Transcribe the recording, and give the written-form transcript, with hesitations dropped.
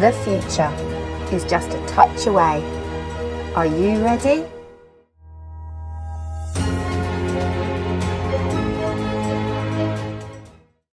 The future is just a touch away. Are you ready?